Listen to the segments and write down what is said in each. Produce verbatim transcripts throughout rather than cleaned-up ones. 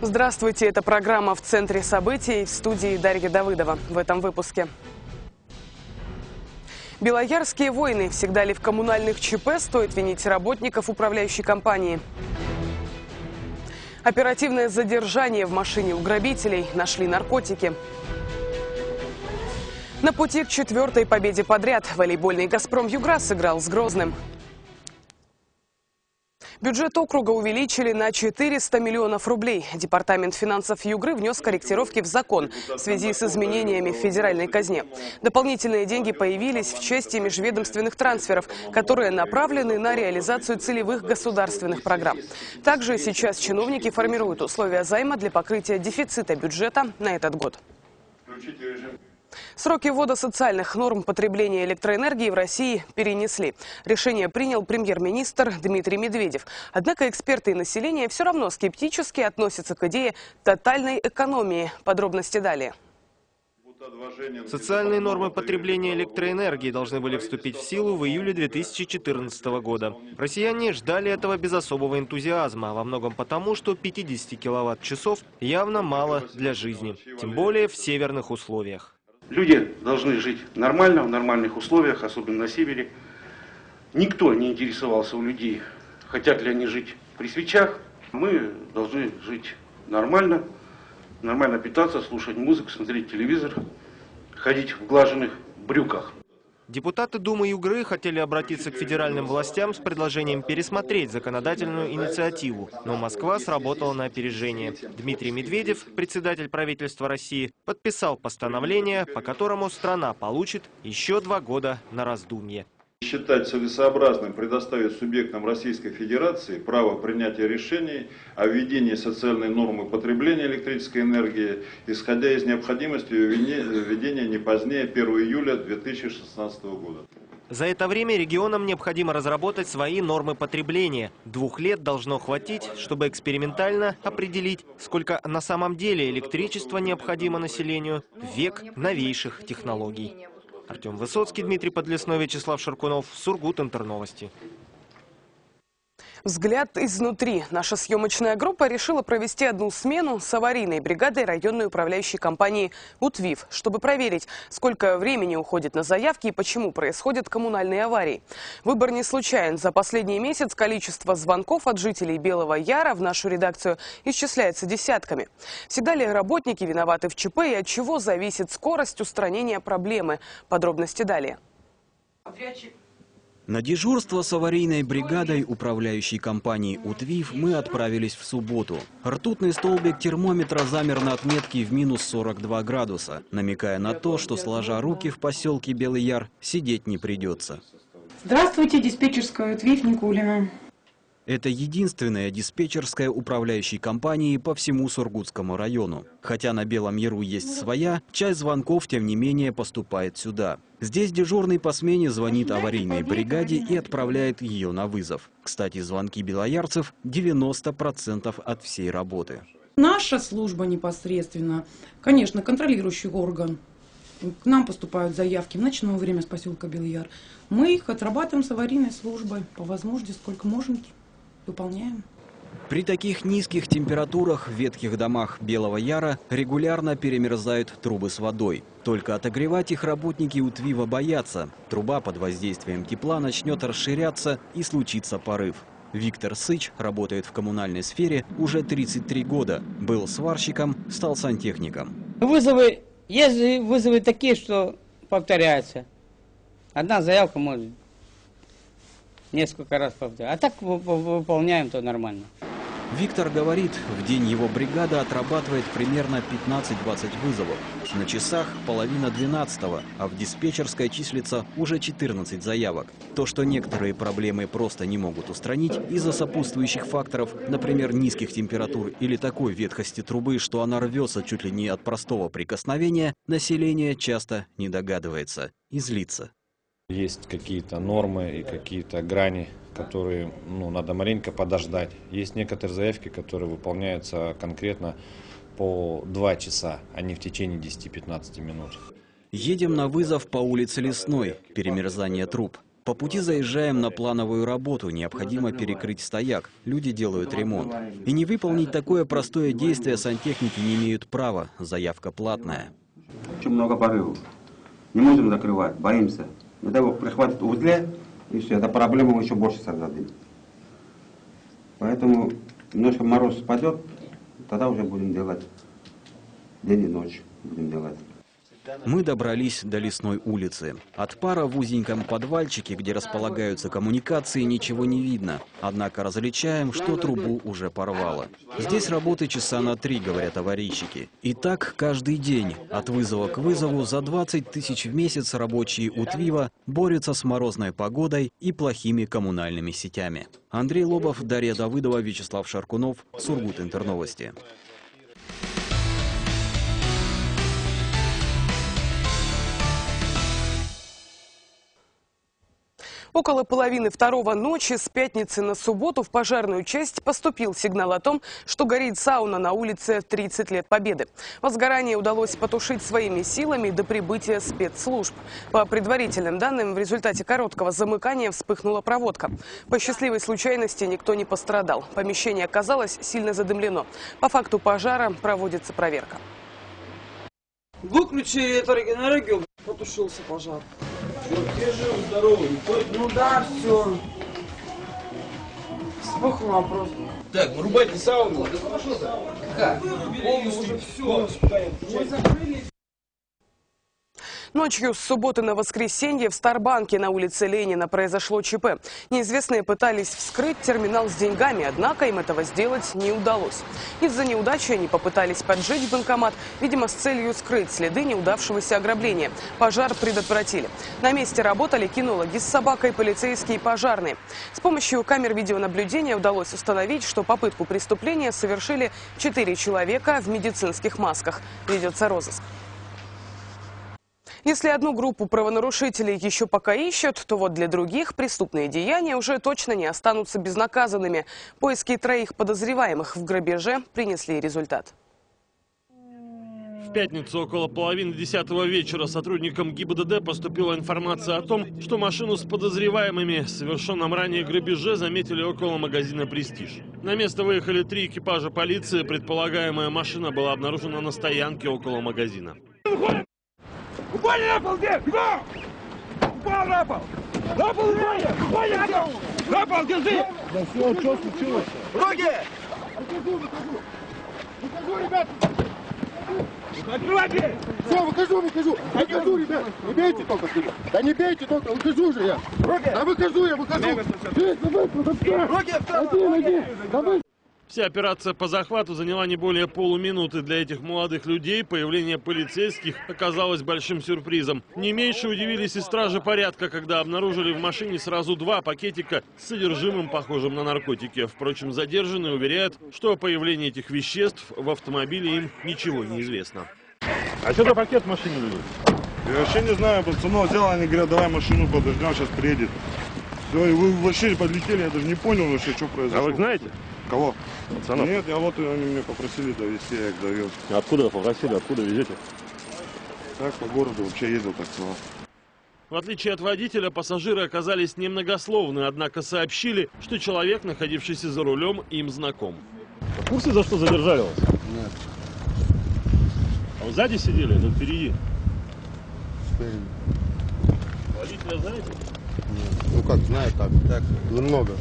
Здравствуйте, это программа «В центре событий», в студии Дарья Давыдова. В этом выпуске. Белоярские войны. Всегда ли в коммунальных ЧП стоит винить работников управляющей компании? Оперативное задержание в машине у грабителей. Нашли наркотики. На пути к четвертой победе подряд волейбольный «Газпром Югра» сыграл с Грозным. Бюджет округа увеличили на четыреста миллионов рублей. Департамент финансов Югры внес корректировки в закон в связи с изменениями в федеральной казне. Дополнительные деньги появились в части межведомственных трансферов, которые направлены на реализацию целевых государственных программ. Также сейчас чиновники формируют условия займа для покрытия дефицита бюджета на этот год. Сроки ввода социальных норм потребления электроэнергии в России перенесли. Решение принял премьер-министр Дмитрий Медведев. Однако эксперты и население все равно скептически относятся к идее тотальной экономии. Подробности далее. Социальные нормы потребления электроэнергии должны были вступить в силу в июле две тысячи четырнадцатого года. Россияне ждали этого без особого энтузиазма, во многом потому, что пятьдесят киловатт-часов явно мало для жизни, тем более в северных условиях. Люди должны жить нормально, в нормальных условиях, особенно на севере. Никто не интересовался у людей, хотят ли они жить при свечах. Мы должны жить нормально, нормально питаться, слушать музыку, смотреть телевизор, ходить в глаженных брюках. Депутаты Думы Югры хотели обратиться к федеральным властям с предложением пересмотреть законодательную инициативу, но Москва сработала на опережение. Дмитрий Медведев, председатель правительства России, подписал постановление, по которому страна получит еще два года на раздумье. Считать целесообразным предоставить субъектам Российской Федерации право принятия решений о введении социальной нормы потребления электрической энергии, исходя из необходимости введения не позднее первого июля две тысячи шестнадцатого года. За это время регионам необходимо разработать свои нормы потребления. Двух лет должно хватить, чтобы экспериментально определить, сколько на самом деле электричества необходимо населению в век новейших технологий. Артем Высоцкий, Дмитрий Подлесной, Вячеслав Шаркунов, Сургут Интерновости. Взгляд изнутри. Наша съемочная группа решила провести одну смену с аварийной бригадой районной управляющей компании «Утвив», чтобы проверить, сколько времени уходит на заявки и почему происходят коммунальные аварии. Выбор не случайен. За последний месяц количество звонков от жителей Белого Яра в нашу редакцию исчисляется десятками. Всегда ли работники виноваты в ЧП и от чего зависит скорость устранения проблемы? Подробности далее. На дежурство с аварийной бригадой управляющей компании «Утвив» мы отправились в субботу. Ртутный столбик термометра замер на отметке в минус сорок два градуса, намекая на то, что, сложа руки в поселке Белый Яр, сидеть не придется. Здравствуйте, диспетчерская «Утвив», Никулина. Это единственная диспетчерская управляющей компании по всему Сургутскому району. Хотя на Белом Яру есть своя, часть звонков, тем не менее, поступает сюда. Здесь дежурный по смене звонит аварийной бригаде и отправляет ее на вызов. Кстати, звонки белоярцев – девяносто процентов от всей работы. Наша служба непосредственно, конечно, контролирующий орган. К нам поступают заявки в ночное время с поселка Белый Яр. Мы их отрабатываем с аварийной службой. По возможности, сколько можем, выполняем. При таких низких температурах в ветхих домах Белого Яра регулярно перемерзают трубы с водой. Только отогревать их работники Утвива боятся. Труба под воздействием тепла начнет расширяться и случится порыв. Виктор Сыч работает в коммунальной сфере уже тридцать три года. Был сварщиком, стал сантехником. Вызовы, есть вызовы такие, что повторяются. Одна заявка может несколько раз повторять. А так выполняем, то нормально. Виктор говорит, в день его бригада отрабатывает примерно пятнадцать-двадцать вызовов. На часах половина двенадцатого, а в диспетчерской числится уже четырнадцать заявок. То, что некоторые проблемы просто не могут устранить из-за сопутствующих факторов, например, низких температур или такой ветхости трубы, что она рвется чуть ли не от простого прикосновения, население часто не догадывается и злится. Есть какие-то нормы и какие-то грани, которые ну, надо маленько подождать. Есть некоторые заявки, которые выполняются конкретно по два часа, а не в течение десяти-пятнадцати минут. Едем на вызов по улице Лесной. Перемерзание труб. По пути заезжаем на плановую работу, необходимо перекрыть стояк, люди делают ремонт. И не выполнить такое простое действие сантехники не имеют права, заявка платная. Очень много порывов. Не можем закрывать, боимся. Когда его прихватит в узле, и все, эта проблема еще больше создадим. Поэтому немножко мороз спадет, тогда уже будем делать день и ночь. Будем делать. Мы добрались до Лесной улицы. От пара в узеньком подвальчике, где располагаются коммуникации, ничего не видно. Однако различаем, что трубу уже порвало. Здесь работы часа на три, говорят аварийщики. И так каждый день. От вызова к вызову за двадцать тысяч в месяц рабочие УТВИВа борются с морозной погодой и плохими коммунальными сетями. Андрей Лобов, Дарья Давыдова, Вячеслав Шаркунов, Сургут Интерновости. Около половины второго ночи с пятницы на субботу в пожарную часть поступил сигнал о том, что горит сауна на улице тридцать лет Победы. Возгорание удалось потушить своими силами до прибытия спецслужб. По предварительным данным, в результате короткого замыкания вспыхнула проводка. По счастливой случайности никто не пострадал. Помещение оказалось сильно задымлено. По факту пожара проводится проверка. Выключи энергию, потушился пожар. Все живы, здоровы, ну да, все. Вспыхнуло просто. Так, вырубайте сауну. Как? Полностью все. Мы закрыли. Ночью с субботы на воскресенье в Старбанке на улице Ленина произошло ЧП. Неизвестные пытались вскрыть терминал с деньгами, однако им этого сделать не удалось. Из-за неудачи они попытались поджечь банкомат, видимо, с целью скрыть следы неудавшегося ограбления. Пожар предотвратили. На месте работали кинологи с собакой, полицейские и пожарные. С помощью камер видеонаблюдения удалось установить, что попытку преступления совершили четыре человека в медицинских масках. Ведется розыск. Если одну группу правонарушителей еще пока ищут, то вот для других преступные деяния уже точно не останутся безнаказанными. Поиски троих подозреваемых в грабеже принесли результат. В пятницу около половины десятого вечера сотрудникам ГИБДД поступила информация о том, что машину с подозреваемыми в совершенном ранее грабеже заметили около магазина «Престиж». На место выехали три экипажа полиции. Предполагаемая машина была обнаружена на стоянке около магазина. Упали на пол, где? Бегом! Упал на пол! На пол, упали! Упали на пол! На пол, держи! Да все, что случилось? Руки! Выхожу, выхожу! Выхожу, ребят! Открывай дверь! Все, выхожу, выхожу! Выхожу, ребят! Не бейте только! Да не бейте только! Выхожу же я! Руки! Да выхожу я, выхожу! Руки! Один, один! Давай! Вся операция по захвату заняла не более полуминуты. Для этих молодых людей появление полицейских оказалось большим сюрпризом. Не меньше удивились и стражи порядка, когда обнаружили в машине сразу два пакетика с содержимым, похожим на наркотики. Впрочем, задержанные уверяют, что о появлении этих веществ в автомобиле им ничего не известно. А что за пакет в машине лежит? Я вообще не знаю, пацанов взял, они говорят, давай машину подождем, сейчас приедет. Все, и вы вообще подлетели, я даже не понял вообще, что произошло. А вы знаете? Кого? Пацанов? Нет, я вот они меня попросили довезти, я их довез. Откуда вы попросили, откуда везете? Так, по городу вообще ездил, так сказал. В отличие от водителя, пассажиры оказались немногословны, однако сообщили, что человек, находившийся за рулем, им знаком. В курсе, за что задержали вас? Нет. А вы сзади сидели, или впереди? Спереди. Водителя знаете? Нет. Ну как, знаю так, так, немного.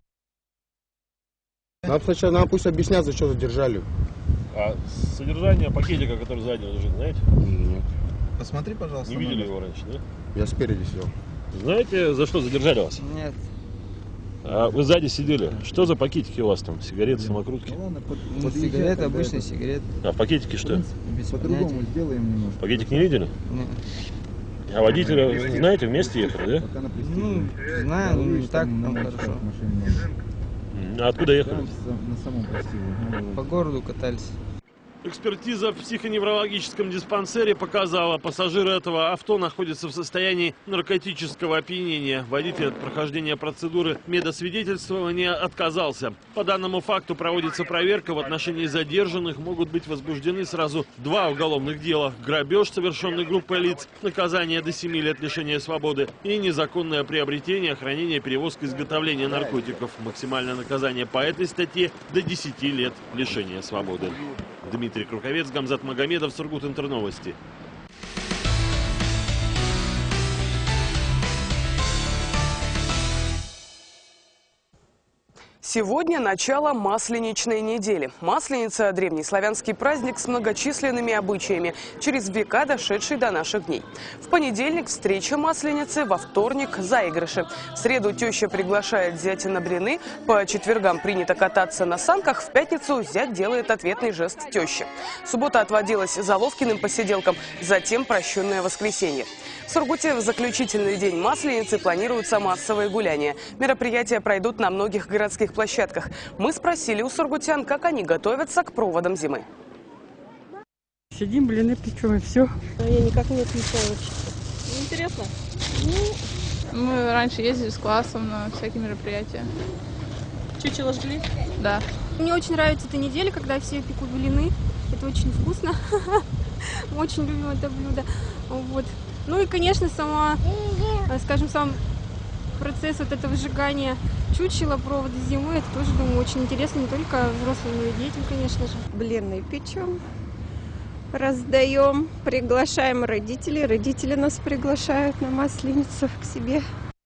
Нам сначала, нам пусть объяснят, за что задержали. А содержание пакетика, который сзади лежит, знаете? Нет. Посмотри, пожалуйста. Не видели его раньше, да? Я спереди сидел. Знаете, за что задержали вас? Нет. А вы сзади сидели. Что за пакетики у вас там? Сигареты, самокрутки? Ну, сигареты, обычные сигареты. А в пакетике что? По-другому сделаем немножко. Пакетик не видели? Нет. А водителя, знаете, вместе ехали, да? Ну, знаю, но не так там хорошо. А откуда ехали? По городу катались. Экспертиза в психоневрологическом диспансере показала, пассажир этого авто находится в состоянии наркотического опьянения. Водитель от прохождения процедуры медосвидетельствования отказался. По данному факту проводится проверка. В отношении задержанных могут быть возбуждены сразу два уголовных дела. Грабеж, совершенный группой лиц, наказание до семи лет лишения свободы, и незаконное приобретение, хранение, перевозка, изготовление наркотиков. Максимальное наказание по этой статье до десяти лет лишения свободы. Дмитрий Круковец, Гамзат Магомедов, Сургут-Интерновости. Сегодня начало Масленичной недели. Масленица – древний славянский праздник с многочисленными обычаями, через века дошедший до наших дней. В понедельник – встреча Масленицы, во вторник – заигрыши. В среду теща приглашает зятя на блины, по четвергам принято кататься на санках, в пятницу зять делает ответный жест теще. Суббота отводилась Заловкиным посиделкам, затем прощенное воскресенье. В Сургуте в заключительный день Масленицы планируются массовые гуляния. Мероприятия пройдут на многих городских площадках. Мы спросили у сургутян, как они готовятся к проводам зимы. Сидим, блины печем, и все. Я никак не отмечаю вообще. Интересно? Ну, мы раньше ездили с классом на всякие мероприятия. Чучело жгли? Да. Мне очень нравится эта неделя, когда все пекут блины. Это очень вкусно. Мы очень любим это блюдо. Вот. Ну и, конечно, сама, скажем, сам процесс вот этого сжигания чучела, провода зимы, это тоже, думаю, очень интересно не только взрослым, но и детям, конечно же. Блины печем, раздаем, приглашаем родителей, родители нас приглашают на Масленицу к себе.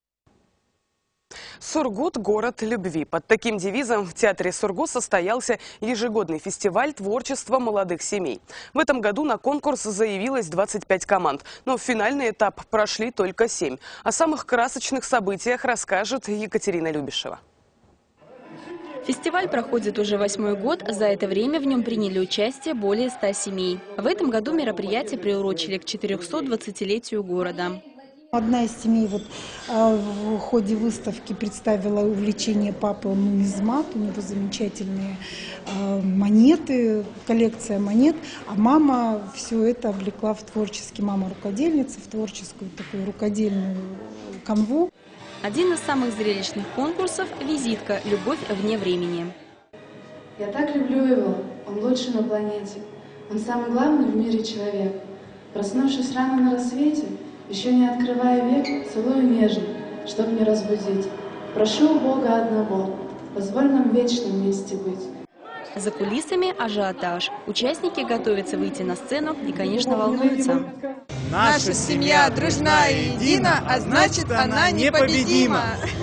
Сургут – город любви. Под таким девизом в театре Сургут состоялся ежегодный фестиваль творчества молодых семей. В этом году на конкурс заявилось двадцать пять команд, но в финальный этап прошли только семь. О самых красочных событиях расскажет Екатерина Любишева. Фестиваль проходит уже восьмой год. За это время в нем приняли участие более ста семей. В этом году мероприятие приурочили к четырехсотдвадцатилетию города. Одна из семей вот, в ходе выставки представила увлечение папы, он нумизмат, у него замечательные монеты, коллекция монет, а мама все это облекла в творческий, мама рукодельница, в творческую такую рукодельную канву. Один из самых зрелищных конкурсов – визитка «Любовь вне времени». Я так люблю его, он лучший на планете, он самый главный в мире человек. Проснувшись рано на рассвете, еще не открывая век, целую нежно, чтоб не разбудить. Прошу у Бога одного, позволь нам вечно вместе быть. За кулисами ажиотаж. Участники готовятся выйти на сцену и, конечно, волнуются. Наша семья дружна и едина, а значит, она непобедима.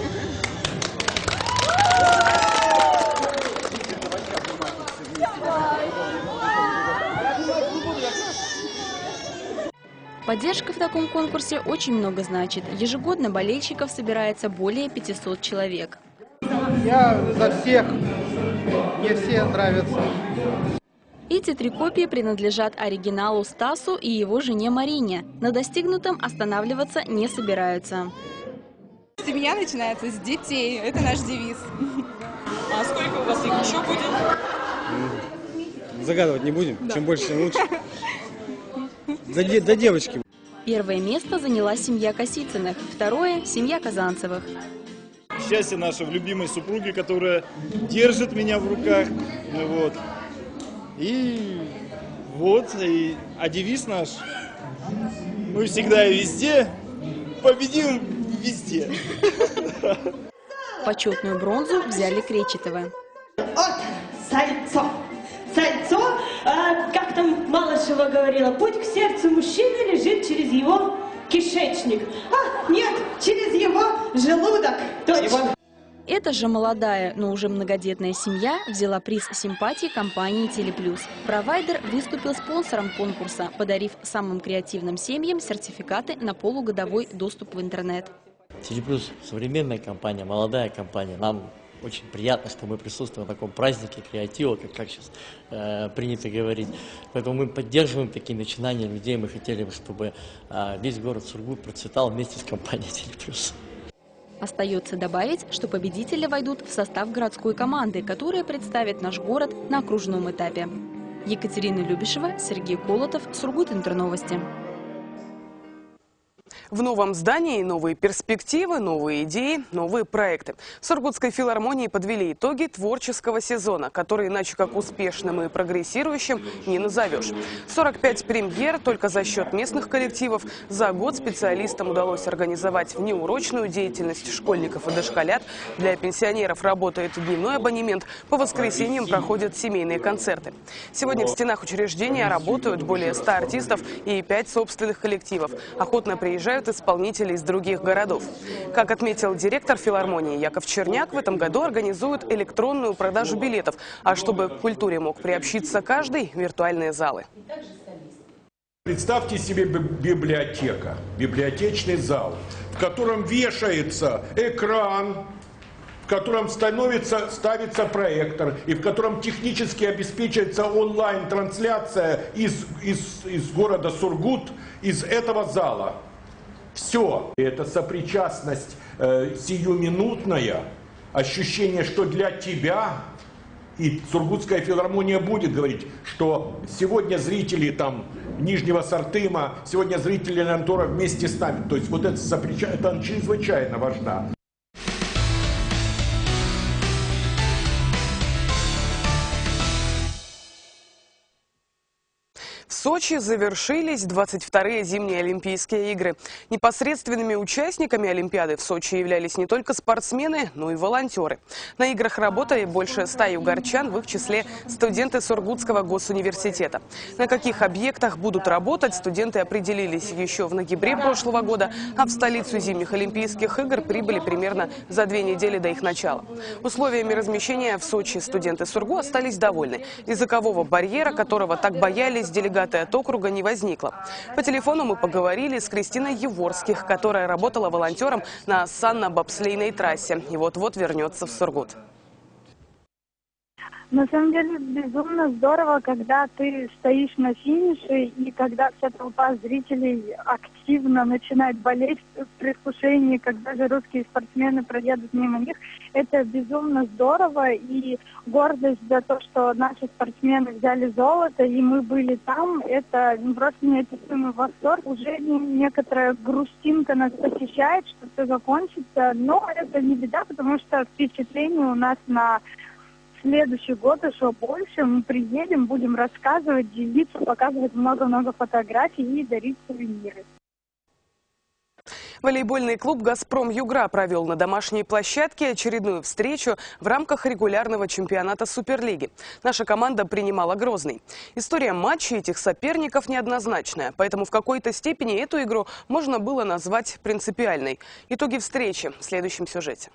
Поддержка в таком конкурсе очень много значит. Ежегодно болельщиков собирается более пятисот человек. Я за всех. Мне все нравятся. Эти три копии принадлежат оригиналу Стасу и его жене Марине. На достигнутом останавливаться не собираются. Семья начинается с детей. Это наш девиз. А сколько у вас их еще будет? Загадывать не будем. Да. Чем больше, тем лучше. До, де до девочки. Первое место заняла семья Косицыных, второе – семья Казанцевых. Счастье наше в любимой супруге, которая держит меня в руках. Вот. И вот, и, а девиз наш: мы всегда и везде победим везде. Почетную бронзу взяли Кречетовы. От Сальцо. Сальцо, а, как там Малышева говорила, путь к сердцу мужчины лежит через его кишечник. А, нет, через его желудок. Точно. Эта же молодая, но уже многодетная семья взяла приз симпатии компании «Телеплюс». Провайдер выступил спонсором конкурса, подарив самым креативным семьям сертификаты на полугодовой доступ в интернет. «Телеплюс» – современная компания, молодая компания. Нам очень приятно, что мы присутствуем на таком празднике креатива, как, как сейчас э, принято говорить. Поэтому мы поддерживаем такие начинания людей. Мы хотели бы, чтобы э, весь город Сургут процветал вместе с компанией «Телеплюс». Остается добавить, что победители войдут в состав городской команды, которая представит наш город на окружном этапе. Екатерина Любишева, Сергей Колотов, Сургут-Интерновости. В новом здании новые перспективы, новые идеи, новые проекты. В Сургутской филармонии подвели итоги творческого сезона, который иначе как успешным и прогрессирующим не назовешь. сорок пять премьер только за счет местных коллективов. За год специалистам удалось организовать внеурочную деятельность школьников и дошколят. Для пенсионеров работает дневной абонемент. По воскресеньям проходят семейные концерты. Сегодня в стенах учреждения работают более ста артистов и пять собственных коллективов. Охотно приезжают исполнители из других городов. Как отметил директор филармонии Яков Черняк, в этом году организуют электронную продажу билетов. А чтобы к культуре мог приобщиться каждый, виртуальные залы. Представьте себе библиотека, библиотечный зал, в котором вешается экран, в котором становится, ставится проектор и в котором технически обеспечивается онлайн-трансляция из, из, из города Сургут, из этого зала. Все. Это сопричастность э, сиюминутная, ощущение, что для тебя, и Сургутская филармония будет говорить, что сегодня зрители там Нижнего Сартыма, сегодня зрители Леонтора вместе с нами. То есть вот это сопричастность, это чрезвычайно важно. В Сочи завершились двадцать вторые зимние Олимпийские игры. Непосредственными участниками Олимпиады в Сочи являлись не только спортсмены, но и волонтеры. На играх работали больше ста югорчан, в их числе студенты Сургутского госуниверситета. На каких объектах будут работать, студенты определились еще в ноябре прошлого года, а в столицу зимних Олимпийских игр прибыли примерно за две недели до их начала. Условиями размещения в Сочи студенты Сургу остались довольны. Языкового барьера, которого так боялись делегаты от округа, не возникло. По телефону мы поговорили с Кристиной Еворских, которая работала волонтером на санно-бобслейной трассе и вот-вот вернется в Сургут. На самом деле безумно здорово, когда ты стоишь на финише и когда вся толпа зрителей активно начинает болеть в предвкушении, когда же русские спортсмены проедут мимо них. Это безумно здорово, и гордость за то, что наши спортсмены взяли золото и мы были там, это просто неописуемый восторг. Уже некоторая грустинка нас посещает, что все закончится, но это не беда, потому что впечатление у нас на следующий год еще больше. Мы приедем, будем рассказывать, делиться, показывать много-много фотографий и дарить сувениры. Волейбольный клуб «Газпром Югра» провел на домашней площадке очередную встречу в рамках регулярного чемпионата Суперлиги. Наша команда принимала Грозный. История матча этих соперников неоднозначная, поэтому в какой-то степени эту игру можно было назвать принципиальной. Итоги встречи в следующем сюжете.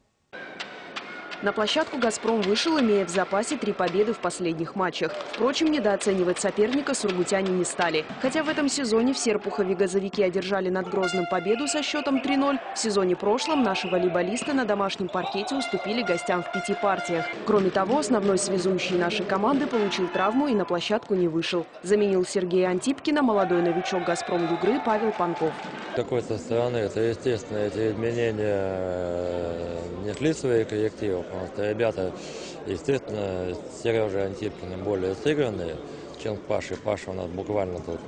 На площадку «Газпром» вышел, имея в запасе три победы в последних матчах. Впрочем, недооценивать соперника сургутяне не стали. Хотя в этом сезоне в Серпухове газовики одержали над Грозным победу со счетом три ноль, в сезоне прошлом наши волейболисты на домашнем паркете уступили гостям в пяти партиях. Кроме того, основной связующий нашей команды получил травму и на площадку не вышел. Заменил Сергея Антипкина молодой новичок «Газпром Югры» Павел Панков. С какой-то стороны, это естественно, эти изменения не шли в свои коллективы. Потому что ребята, естественно, с Сережей Антипкиным более сыгранные, чем Паша. Паша у нас буквально тут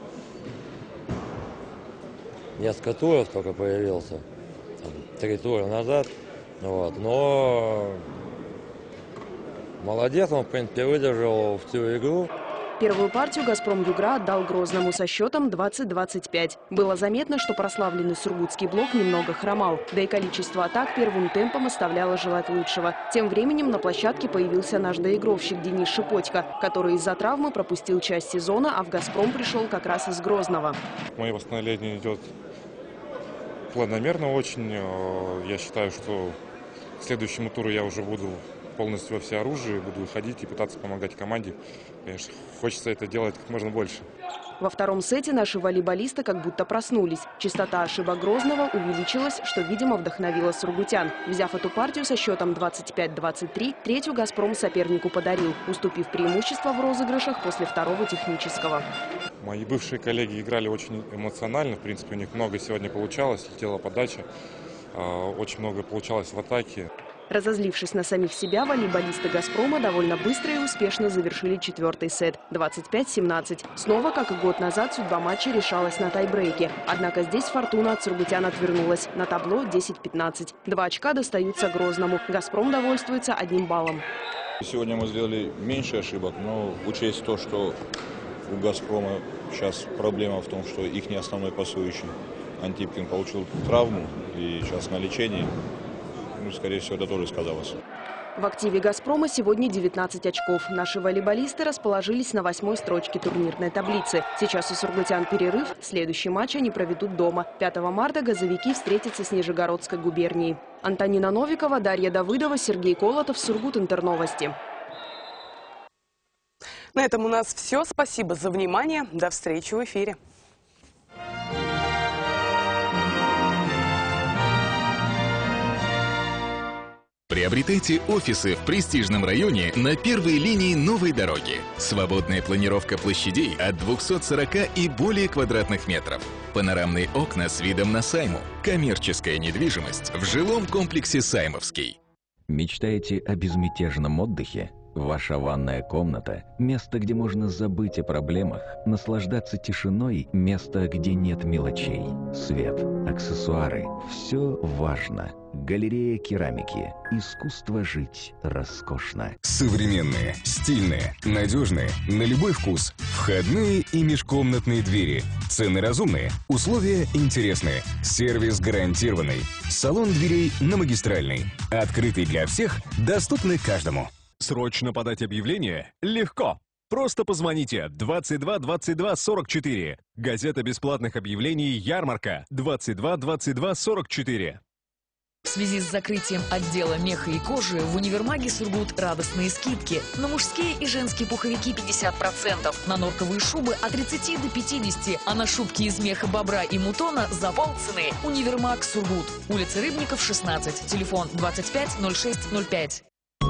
несколько туров только появился, там, три тура назад. Вот. Но молодец, он, в принципе, выдержал всю игру. Первую партию «Газпром Югра» отдал Грозному со счетом двадцать двадцать пять. Было заметно, что прославленный сургутский блок немного хромал. Да и количество атак первым темпом оставляло желать лучшего. Тем временем на площадке появился наш доигровщик Денис Шипотько, который из-за травмы пропустил часть сезона, а в «Газпром» пришел как раз из Грозного. Мое восстановление идет планомерно очень. Я считаю, что к следующему туру я уже буду полностью во всеоружии, буду выходить и пытаться помогать команде. Конечно, хочется это делать как можно больше. Во втором сете наши волейболисты как будто проснулись. Частота ошибок Грозного увеличилась, что, видимо, вдохновило сургутян. Взяв эту партию со счетом двадцать пять двадцать три, третью «Газпром» сопернику подарил, уступив преимущество в розыгрышах после второго технического. Мои бывшие коллеги играли очень эмоционально. В принципе, у них много сегодня получалось. Летела подача, очень много получалось в атаке. Разозлившись на самих себя, волейболисты «Газпрома» довольно быстро и успешно завершили четвертый сет – двадцать пять семнадцать. Снова, как и год назад, судьба матча решалась на тайбрейке. Однако здесь фортуна от сургутян отвернулась. На табло десять пятнадцать. Два очка достаются Грозному. «Газпром» довольствуется одним баллом. Сегодня мы сделали меньше ошибок, но учесть то, что у «Газпрома» сейчас проблема в том, что их основной пасующий Антипкин получил травму и сейчас на лечении, ну, скорее всего, это тоже сказалось. В активе «Газпрома» сегодня девятнадцать очков. Наши волейболисты расположились на восьмой строчке турнирной таблицы. Сейчас у сургутян перерыв. Следующий матч они проведут дома. пятого марта газовики встретятся с Нижегородской губернией. Антонина Новикова, Дарья Давыдова, Сергей Колотов, Сургут Интерновости. На этом у нас все. Спасибо за внимание. До встречи в эфире. Приобретайте офисы в престижном районе на первой линии новой дороги. Свободная планировка площадей от двухсот сорока и более квадратных метров. Панорамные окна с видом на Сайму. Коммерческая недвижимость в жилом комплексе «Саймовский». Мечтаете о безмятежном отдыхе? Ваша ванная комната – место, где можно забыть о проблемах, наслаждаться тишиной, место, где нет мелочей. Свет, аксессуары – все важно. Галерея керамики. Искусство жить роскошно. Современные, стильные, надежные, на любой вкус. Входные и межкомнатные двери. Цены разумные, условия интересные. Сервис гарантированный. Салон дверей на Магистральной. Открытый для всех, доступный каждому. Срочно подать объявление? Легко! Просто позвоните двадцать два двадцать два сорок четыре. Газета бесплатных объявлений «Ярмарка» двадцать два двадцать два сорок четыре. В связи с закрытием отдела меха и кожи в универмаге «Сургут» радостные скидки. На мужские и женские пуховики пятьдесят процентов, на норковые шубы от тридцати до пятидесяти, а на шубки из меха бобра и мутона за полцены. Универмаг «Сургут». Улица Рыбников, шестнадцать. Телефон двадцать пять ноль шесть ноль пять.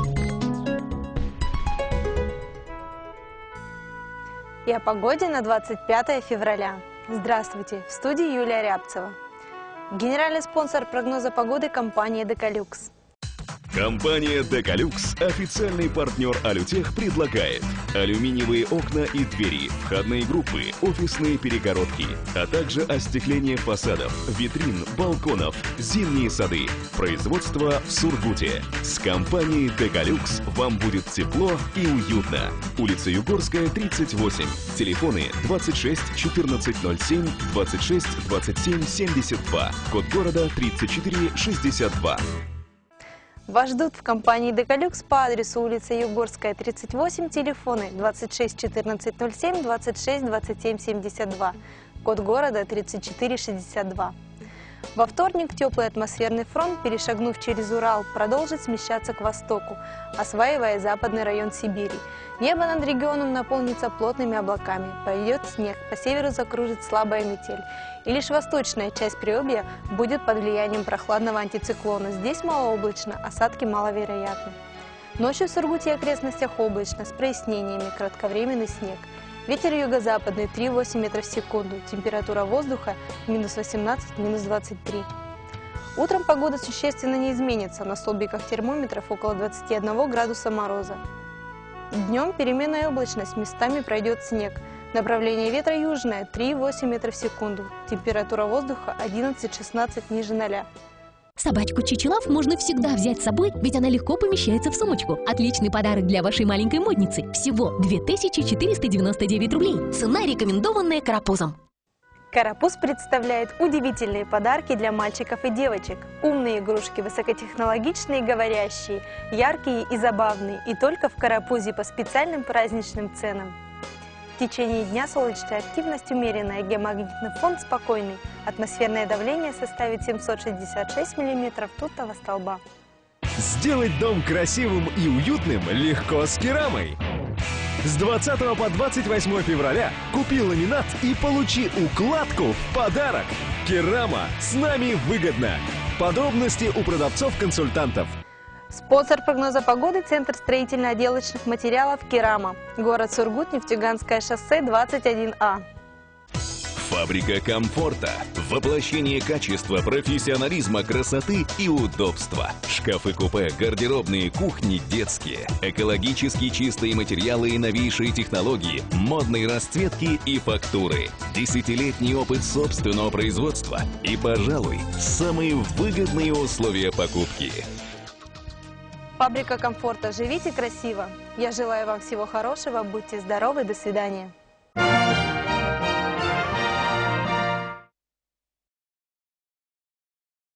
И о погоде на двадцать пятое февраля. Здравствуйте, в студии Юлия Рябцева. Генеральный спонсор прогноза погоды – компания «Декалюкс». Компания «Декалюкс», официальный партнер «Алютех», предлагает алюминиевые окна и двери, входные группы, офисные перегородки, а также остекление фасадов, витрин, балконов, зимние сады. Производство в Сургуте. С компанией «Декалюкс» вам будет тепло и уютно. Улица Югорская, тридцать восемь. Телефоны двадцать шесть четырнадцать ноль семь, двадцать шесть двадцать семь семьдесят два. Код города тридцать четыре шестьдесят два. Вас ждут в компании «Декалюкс» по адресу улица Югорская, тридцать восемь, телефоны двадцать шесть четырнадцать ноль семь, двадцать шесть двадцать семь семьдесят два, код города тридцать четыре шестьдесят два. Во вторник теплый атмосферный фронт, перешагнув через Урал, продолжит смещаться к востоку, осваивая западный район Сибири. Небо над регионом наполнится плотными облаками, пойдет снег, по северу закружит слабая метель. И лишь восточная часть Приобья будет под влиянием прохладного антициклона. Здесь малооблачно, осадки маловероятны. Ночью в Сургуте и окрестностях облачно, с прояснениями, кратковременный снег. Ветер юго-западный три и восемь метров в секунду. Температура воздуха минус восемнадцать, минус двадцать три. Утром погода существенно не изменится. На столбиках термометров около двадцати одного градуса мороза. Днем переменная облачность, местами пройдет снег. Направление ветра южное три и восемь метров в секунду. Температура воздуха одиннадцать-шестнадцать ниже ноля. Собачку Чичилав можно всегда взять с собой, ведь она легко помещается в сумочку. Отличный подарок для вашей маленькой модницы. Всего две тысячи четыреста девяносто девять рублей. Цена, рекомендованная Карапузом. Карапуз представляет удивительные подарки для мальчиков и девочек. Умные игрушки, высокотехнологичные и говорящие, яркие и забавные. И только в Карапузе по специальным праздничным ценам. В течение дня солнечная активность умеренная, геомагнитный фон спокойный. Атмосферное давление составит семьсот шестьдесят шесть миллиметров ртутного столба. Сделать дом красивым и уютным легко с керамой. С двадцатого по двадцать восьмое февраля купи ламинат и получи укладку в подарок. Керама, с нами выгодно. Подробности у продавцов-консультантов. Спонсор прогноза погоды – Центр строительно-отделочных материалов «Керама». Город Сургут, Нефтеюганское шоссе, двадцать один А. Фабрика комфорта. Воплощение качества, профессионализма, красоты и удобства. Шкафы-купе, гардеробные, кухни детские. Экологически чистые материалы и новейшие технологии. Модные расцветки и фактуры. Десятилетний опыт собственного производства. И, пожалуй, самые выгодные условия покупки. Фабрика комфорта. Живите красиво. Я желаю вам всего хорошего. Будьте здоровы. До свидания.